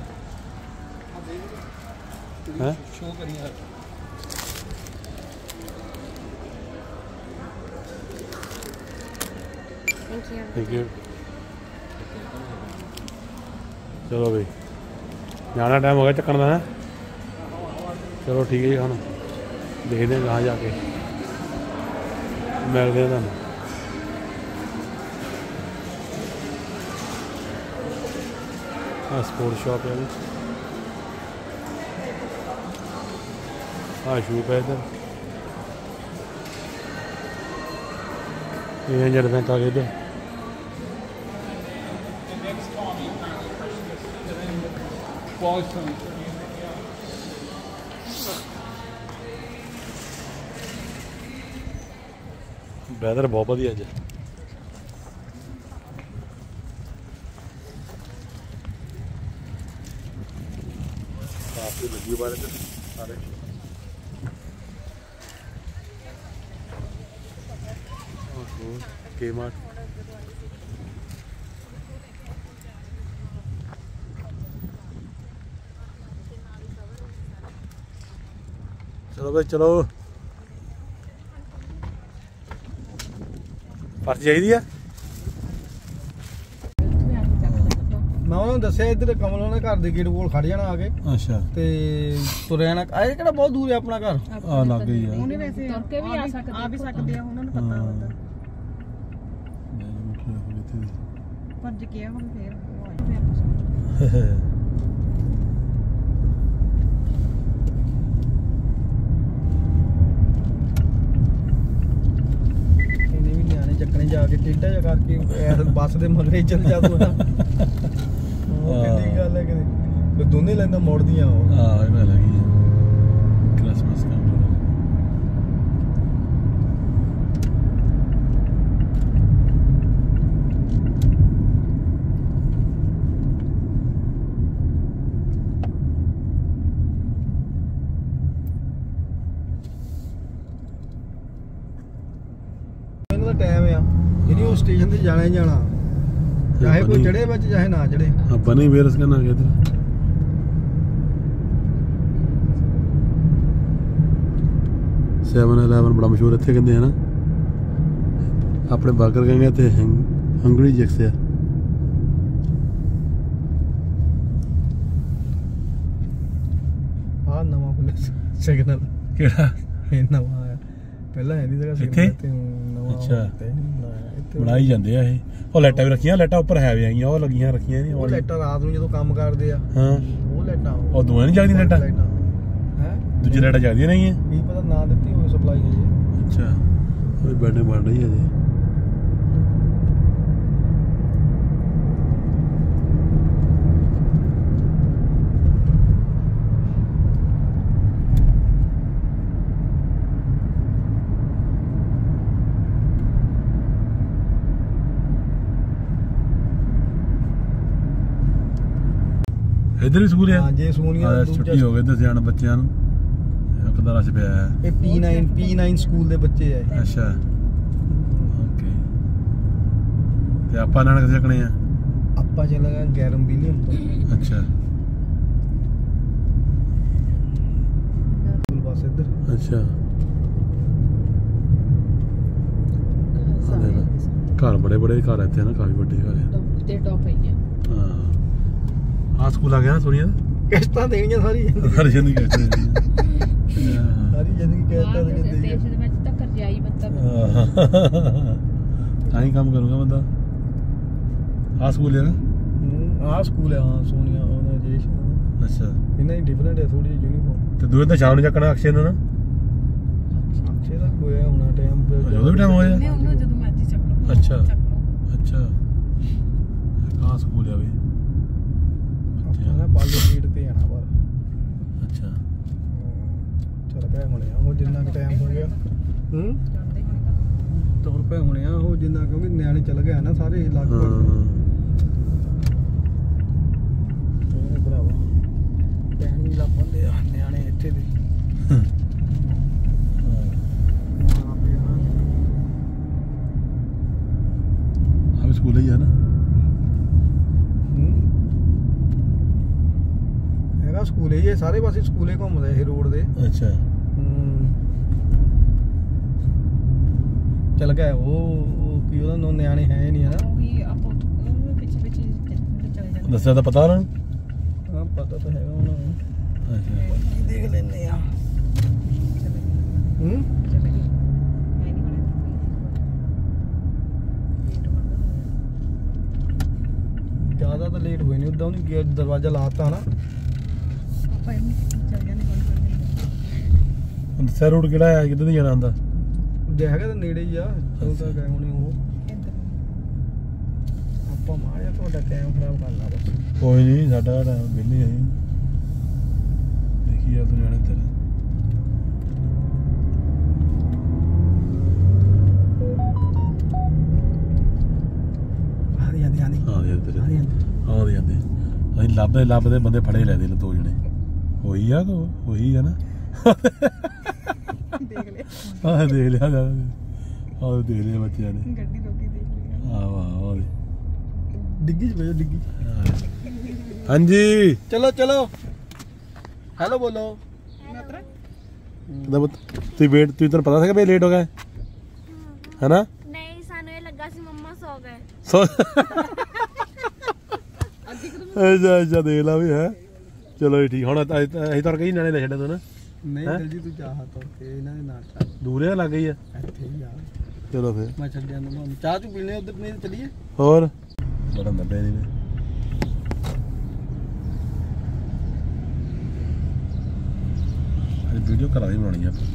हैं शो करिए। Thank you. चलो भाई जाना टाइम हो गया चक्कर का है। चलो ठीक है जी हम देखते हैं कहाँ जाके मिलते हैं तुम। स्पोर्ट शॉप है हाँ शूप है इधर। ये जड़ बैंक आ गए इधर। वेदर बहुत वधिया अज। काफी लगी बार सारे के मार्ट। चलो भाई चलो पर्ची चाहिए है। मैं उन्होंने दसिया इधर कमल उन्होंने घर के गेट कोल खड़ जाना आके। अच्छा ते तुरे आना आए किहड़ा बहुत दूर है अपना घर आ लग गई है। उन्हें वैसे तुर के भी आ सकते आ भी सकते हैं उन्होंने पता होता भज के हुन फिर ਚੱਕਣੇ ਜਾ ਕੇ ਟੇਡਾ ਜਾ ਕਰਕੇ ਬੱਸ ਦੇ ਮਗਰੇ ਚੱਲ ਜਾ ਤੂੰ। ਉਹ ਕਿੰਨੀ ਗੱਲ ਹੈ ਕਿ ਦੋਨੇ ਲੈਂਦਾ ਮੋੜਦੀਆਂ ਉਹ। ਹਾਂ ਇਹ ਗੱਲ ਹੈਗੀ ਹੈ ਕ੍ਰਿਸਮਸ ਕਾਊਂਟਰ। ਇਹਨਾਂ ਦਾ ਟਾਈਮ ਆ ਜਿਹੜੀ ਉਹ स्टेशन ਤੇ जाना ही जाना चाहे कोई चढ़े बच चाहे ना चढ़े। हाँ बनी वेरस का ना गया था सेवन इलेवन बड़ा मशहूर इतने कहते हैं ना। अपने बर्गर कहेंगे तो हंगरी जैक्स है। हाँ नवा खुले सिग्नल केड़ा नवा आया ਪਹਿਲਾਂ ਹੈ ਨਹੀਂ ਸੀਗਾ ਇੱਥੇ? ਨਵਾਂ ਅੱਛਾ। ਇੱਥੇ ਬਣਾਈ ਜਾਂਦੇ ਆ ਇਹ। ਉਹ ਲਾਈਟਾਂ ਵੀ ਰੱਖੀਆਂ, ਲਾਈਟਾਂ ਉੱਪਰ ਹੈ ਵੀ ਆਈਆਂ, ਉਹ ਲੱਗੀਆਂ ਰੱਖੀਆਂ ਨਹੀਂ ਉਹ ਲਾਈਟਾਂ ਰਾਤ ਨੂੰ ਜਦੋਂ ਕੰਮ ਕਰਦੇ ਆ ਹਾਂ ਉਹ ਲਾਈਟਾਂ ਉਹ ਦੋਵੇਂ ਨਹੀਂ ਜਗਦੀਆਂ ਲਾਈਟਾਂ? ਹੈ ਦੂਜੀ ਲਾਈਟਾਂ ਜਗਦੀਆਂ ਨਹੀਂ ਹੈ? ਕੀ ਪਤਾ ਨਾ ਦਿੱਤੀ ਹੋਵੇ ਸਪਲਾਈ ਹੈ ਜੀ। ਅੱਛਾ ਉਹ ਬਿਲਡਿੰਗ ਬਣ ਰਹੀ ਹੈ ਜੀ। इधर भी स्कूल है? हाँ जे सोनिया छुट्टी हो गई तो सियाने बच्चों एक दा रश पिया है। ये P nine P nine school दे बच्चे है। अच्छा ओके ते आपा नानक सकने हैं? आपा चला गया गैरम विलियम तो। अच्छा स्कूल बस इधर। अच्छा घर बड़े बड़े घर रहते हैं ना, काफी बड़े घर है। ते टॉप है ये हां आ स्कूल आ गया सोनिया किस्तां देनियां सारी सारी जिंदगी किस्तां सारी जिंदगी किस्तां देनियां देश ਦੇ ਵਿੱਚ ਤਾਂ ਕਰਜ਼ਾਈ ਮਤਲਬ ਤਾਂ ਹੀ ਕੰਮ ਕਰੂਗਾ ਬੰਦਾ। ਆ ਸਕੂਲ ਹੈ ਨਾ? ਆ ਸਕੂਲ ਹੈ ਹਾਂ ਸੋਨੀਆ ਉਹਦਾ ਜੇਸ਼ ਅੱਛਾ ਇਹਨਾਂ ਦੀ ਡਿਫਰੈਂਟ ਹੈ ਥੋੜੀ ਜਿਹੀ ਯੂਨੀਫਾਰਮ। ਤੇ ਦੂਏ ਤਾਂ ਸ਼ਾਮ ਨੂੰ ਚੱਕਣਾ ਅਕਸ਼ੇ ਨੂੰ ਨਾ? ਅਕਸ਼ੇ ਦਾ ਹੋਇਆ ਹੋਣਾ ਟਾਈਮ ਤੇ ਜਦੋਂ ਵੀ ਟਾਈਮ ਹੋਇਆ। ਮੈਂ ਉਹਨੂੰ ਜਦੋਂ ਮਰਜ਼ੀ ਚੱਕ ਲਓ। ਅੱਛਾ ਚੱਕ ਲਓ। ਅੱਛਾ ਆ ਸਕੂਲ ਹੈ ਵੀ ਨਾ ਬਾਲੂ ਗੇਟ ਤੇ ਆਣਾ ਪਰ। ਅੱਛਾ ਚੱਲ ਪਏ ਹੋਣੇ ਆ ਉਹ ਜਿੰਨਾ ਟਾਈਮ ਹੋ ਗਿਆ। ਹੂੰ ਜਾਂਦੇ ਹੁਣ ਤਾਂ ਤੁਰ ਪਏ ਹੋਣੇ ਆ ਉਹ ਜਿੰਨਾ ਕਿਉਂਕਿ ਨਿਆਣੇ ਚੱਲ ਗਏ ਨਾ ਸਾਰੇ ਲਗਭਗ। ਉਹ ਭਰਾਵਾ ਪੈਣ ਵੀ ਲੱਗ ਪੰਦੇ ਆ ਨਿਆਣੇ ਇੱਥੇ ਦੇ। ਆ ਵੀ ਸਕੂਲ ਹੀ ਹੈ ਨਾ? ਹੈਗਾ ਸਕੂਲ ਇਹ ਸਾਰੇ ਪਾਸੇ ਸਕੂਲੇ ਘੁੰਮਦੇ ਇਹ ਰੋਡ ਦੇ। ਅੱਛਾ ਹੂੰ ਚੱਲ ਗਿਆ ਉਹ ਉਹ ਕੀ ਉਹਦਾ ਨੋ ਨਿਆਣੇ ਹੈ ਨਹੀਂ ਹਨਾ। ਉਹੀ ਆਪੋ ਉਹ ਪਿੱਛੇ ਪਿੱਛੇ ਚੱਲ ਜਾਂਦੇ। ਦੱਸਿਆ ਤਾਂ ਪਤਾ ਉਹਨਾਂ ਨੂੰ? ਹਾਂ ਪਤਾ ਤਾਂ ਹੈਗਾ ਉਹਨਾਂ ਨੂੰ। ਅੱਛਾ ਦੇਖ ਲੈਨੇ ਆ। ਹੂੰ ਚਲੇ ਗਏ ਹੈ ਨਹੀਂ ਵਾਲੇ ਜ਼ਿਆਦਾ ਤਾਂ ਲੇਟ ਹੋਏ ਨਹੀਂ ਉਦਾਂ ਉਹਨੇ ਗੇਟ ਦਰਵਾਜ਼ਾ ਲਾਤਾ ਹਨਾ। ਆਪਾਂ ਇਹਨੂੰ ਚੱਲ ਜਾਂਦੇ ਕੋਲ ਦੱਸਿਆ ਰੋਡ ਕਿਹੜਾ ਹੈ, ਕਿੱਧਰ ਦੀ ਜਾਣਾ ਹੁੰਦਾ? ਜੇ ਹੈਗਾ ਤਾਂ ਨੇੜੇ ਹੀ ਆ ਚਲਦਾ ਗਏ ਹੋਣੇ ਉਹ। ਇੱਧਰ ਆਪਾਂ ਮਾਰਿਆ ਤੁਹਾਡਾ ਟਾਈਮ ਖਰਾਬ ਕਰਨਾ ਬਸ। ਕੋਈ ਨਹੀਂ ਸਾਡਾ ਟਾਈਮ ਵਿਹਲੇ ਅਸੀਂ ਦੇਖੀ ਆ ਤੂੰ ਜਾਣੇ ਤੇਰੇ। ਆਦੀ ਆਦੀ ਆਦੀ ਹਾਂ ਦੇ ਤੇਰੇ ਆਦੀ ਹਾਂ ਦੇ ਜਾਂਦੇ ਅਸੀਂ ਲੱਭਦੇ ਲੱਭਦੇ ਬੰਦੇ ਫੜੇ ਲੈ ਦੇ ਨੇ ਦੋ ਜਣੇ। ਹੋਈ ਆ ਕੋ ਹੋਈ ਆ ਨਾ? ਦੇਖ ਲੈ ਆਹ ਦੇਖ ਲਿਆ ਆਹ ਦੇਖ ਲਿਆ ਬੱਚਿਆਂ ਨੇ। ਗੱਡੀ ਰੋਕੀ ਦੇਖ ਲਿਆ। ਆਹ ਵਾਹ ਡਿੱਗੀ ਚ ਬੈਜੋ ਡਿੱਗੀ। ਹਾਂਜੀ ਚਲੋ ਚਲੋ ਹੈਲੋ ਬੋਲੋ। ਕਿਦਾਂ ਤੁਸੀਂ ਵੇਟ ਤੁਸੀਂ ਤੈਨੂੰ ਪਤਾ ਸੀਗਾ ਵੀ ਲੇਟ ਹੋ ਗਏ ਹੈਨਾ? ਨਹੀਂ ਸਾਨੂੰ ਇਹ ਲੱਗਾ ਸੀ ਮੰਮਾ ਸੌ ਗਏ। ਸੋ ਅੱਛਾ ਅੱਛਾ ਦੇਖ ਲਾ ਵੀ ਹੈ। ਚਲੋ ਜੀ ਠੀਕ। ਹੁਣ ਅਸੀਂ ਤਾਂ ਕਹੀ ਨਾਲੇ ਲੈ ਛੱਡੇ ਤੂੰ ਨਾ? ਨਹੀਂ ਜਲਦੀ ਤੂੰ ਚਾਹ ਤੋ ਕੇ ਇਹਨਾਂ ਦੇ ਨਾਲ ਚੱਲ ਦੂਰ ਆ ਲੱਗ ਗਈ ਆ? ਇੱਥੇ ਹੀ ਆ। ਚਲੋ ਫਿਰ ਮੈਂ ਛੱਡਿਆ ਨਾ ਚਾਹ ਤੂੰ ਪੀਣੇ ਉਧਰ ਨਹੀਂ ਚੱਲੀਏ। ਹੋਰ ਬੜਾ ਨੱਬੇ ਦੀ ਨੇ ਅੱਜ ਵੀਡੀਓ ਕਰਾ ਦੀ ਬਣਾਉਣੀ ਆ ਆਪਾਂ।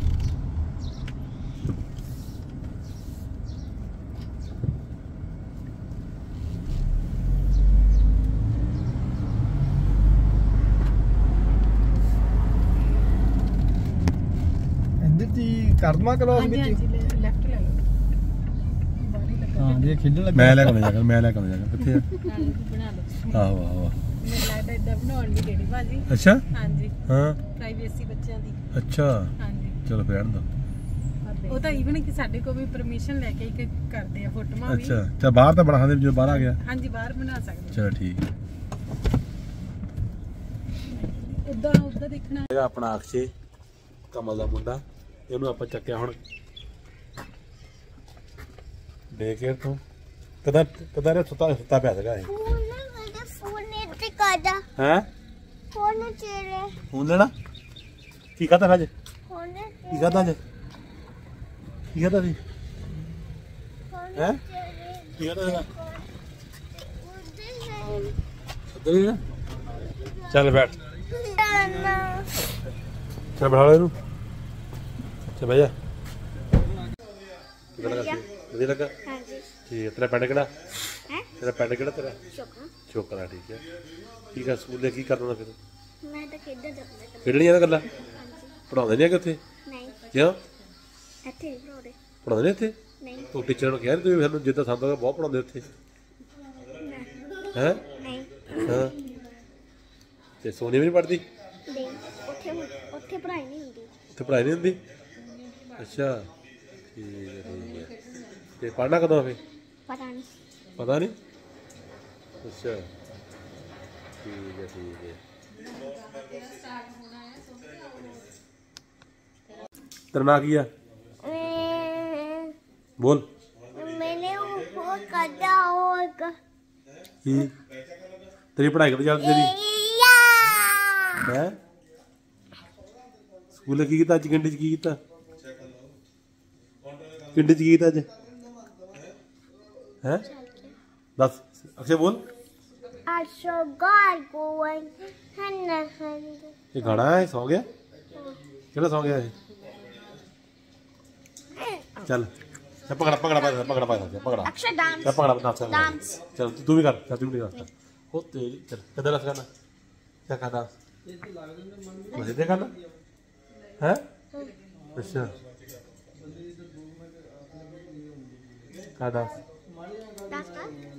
ਇੱਧਰ ਦੀ ਕਰਦਮਾ ਕਲੋਸ ਹਾਂਜੀ ਵਿੱਚ। ਹਾਂਜੀ ਲੈਫਟ ਲੈ ਲਓ ਬਾਹਰ ਹੀ ਲੱਗਾ। ਹਾਂ ਜੇ ਖੇਡਣ ਲੱਗਾ ਮੈਂ ਲੈ ਕੇ ਜਾ ਕੇ ਮੈਂ ਲੈ ਕੇ ਜਾ ਕੇ ਕਿੱਥੇ ਨਾਲ ਬਣਾ ਲਓ। ਆ ਆਹੋ ਆਹੋ ਮੈਨੂੰ ਲੱਗਦਾ ਇਦਾਂ ਬਣਾਉਣ ਦੀ ਡੇੜੀ ਭਾਜੀ। ਅੱਛਾ ਹਾਂਜੀ ਹਾਂ ਪ੍ਰਾਈਵੇਸੀ ਬੱਚਿਆਂ ਦੀ। ਅੱਛਾ ਹਾਂਜੀ ਚਲੋ ਫੇਰ ਦੋ। ਉਹ ਤਾਂ ਈਵਨ ਕਿ ਸਾਡੇ ਕੋਲ ਵੀ ਪਰਮਿਸ਼ਨ ਲੈ ਕੇ ਹੀ ਕਰਦੇ ਆ ਫੋਟੋਆਂ ਵੀ। ਅੱਛਾ ਚਾ ਬਾਹਰ ਤਾਂ ਬਣਾ ਸਕਦੇ ਜੋ ਬਾਹਰ ਆ ਗਿਆ। ਹਾਂਜੀ ਬਾਹਰ ਬਣਾ ਸਕਦੇ ਚਲੋ ਠੀਕ ਹੈ। ਉਦਾਂ ਉਦਾਂ ਦੇਖਣਾ। ਹੈਗਾ ਆਪਣਾ ਅਕਸ਼ੇ ਕਮਲ ਦਾ ਮੁੰਡਾ। ਇਹਨੂੰ ਆਪਾਂ ਚੱਕਿਆ ਹੁਣ ਡੇ ਕੇਅਰ ਤੋਂ। ਕਦਾ ਕਦਾ ਰੇ ਸੁੱਤਾ ਸੁੱਤਾ ਪਿਆ ਸੀਗਾ ਇਹ। ਫੋਨ ਨਾ ਫੋਨ ਨੇ ਤੇ ਕਾਦਾ ਹੈ ਫੋਨ ਚੇਰੇ ਹੁਣ ਲੈਣਾ ਕੀ ਕਹਤਾ ਅੱਜ ਫੋਨ ਕੀ ਕਹਤਾ ਅੱਜ ਕੀ ਕਰਦਾ ਸੀ ਹੈ ਕੀ ਕਰਦਾ ਸੀਗਾ ਉੱਧਰ ਹੀ ਨਾ ਚੱਲ ਬੈਠ ਚੱਲ ਬਿਠਾ ਲੈ ਇਹਨੂੰ ਚੱਲ ਬਹਿ ਜਾ ਕਿਹੜਾ ਲੱਗਾ ਵਧੀਆ ਲੱਗਾ ਹਾਂਜੀ ਠੀਕ ਹੈ ਤੇਰਾ ਪਿੰਡ ਕਿਹੜਾ ਹੈ ਤੇਰਾ ਪਿੰਡ ਕਿਹੜਾ ਤੇਰਾ ਸ਼ੋਕਾ ਚੋਕਰਾ ਠੀਕ ਹੈ ਠੀਕ ਹੈ ਸਕੂਲੇ ਕੀ ਕਰਨਾ ਫਿਰ ਮੈਂ ਤਾਂ ਖੇਡਣ ਜਾਂਦਾ ਖੇਡਣੀਆਂ ਨਾ ਗੱਲਾਂ ਹਾਂਜੀ ਪੜਾਉਂਦੇ ਨਹੀਂ ਆ ਕਿ ਉੱਥੇ ਨਹੀਂ ਕਿਉਂ ਇੱਥੇ ਨਹੀਂ ਪੜਾਉਂਦੇ ਪੜਾਉਂਦੇ ਨਹੀਂ ਇੱਥੇ ਨਹੀਂ ਤੂੰ ਟੀਚਰ ਨੂੰ ਕਿਹਾ ਨੀ ਤੁਸੀਂ ਸਾਨੂੰ ਜਿੱਦਾਂ ਸਾਨੂੰ ਬਹੁਤ ਪੜਾਉਂਦੇ ਉੱਥੇ ਹੈ ਨਹੀਂ ਹਾਂ ਤੇ ਸੋਨੀ ਵੀ ਨਹੀਂ ਪੜ੍ਹਦੀ ਨਹੀਂ ਉੱਥੇ ਉੱਥੇ ਪੜ੍ਹਾਈ ਨਹੀਂ ਹੁੰਦੀ ਉੱਥੇ ਪੜ੍ਹਾਈ ਨਹੀਂ ਹੁੰਦੀ ਅੱਛਾ ਠੀਕ ਹੈ ਠੀਕ ਹੈ ਤੇ ਪੜ੍ਹਨਾ ਕਦੋਂ ਫੇ ਪਤਾ ਨਹੀਂ ਪਤਾ ਨਹੀਂ ਅੱਛਾ ਠੀਕ ਹੈ ਠੀਕ ਹੈ ਤੇਰਾ ਨਾਂ ਕੀ ਆ ਬੋਲ मैंने वो कदा होगा ਕੀ ਤੇਰੀ ਪੜ੍ਹਾਈ ਕਿੱਥੇ ਚੱਲਦੀ ਤੇਰੀ ਹੈ ਸਕੂਲੇ ਕੀ ਕੀਤਾ ਅੱਜ ਪਿੰਡ 'ਚ ਕੀ ਕੀਤਾ ਪਿੰਡ 'ਚ ਕੀ ਕੀਤਾ ਅੱਜ ਹੈ ਦੱਸ ਅਕਸ਼ੇ ਬੋਲ I saw God going hand in hand. ਇਹ ਗਾਣਾ ਹੈ ਸੌਂ ਗਿਆ ਕਿਹੜਾ ਸੌਂ ਗਿਆ ਇਹ ਚੱਲ ਚੱਲ ਪਕੜਾ ਪਕੜਾ ਪਾ ਪਕੜਾ ਪਾ ਪਕੜਾ Akshay dance. ਚੱਲ ਪਕੜਾ ਨਾਚ Dance. ਚੱਲ ਤੂੰ ਵੀ ਕਰ ਚੱਲ ਤੂੰ ਵੀ ਕਰ ਹੋ ਤੇਰੀ ਚੱਲ ਕਿੱਦਾਂ ਲੱਗ ਕਰਨਾ ਕਿਆ ਕਰਨਾ ਮਜ਼ੇ ਦੇ ਕਰਨਾ ਹੈ ਅੱਛਾ ਕਾਦਾ Dance.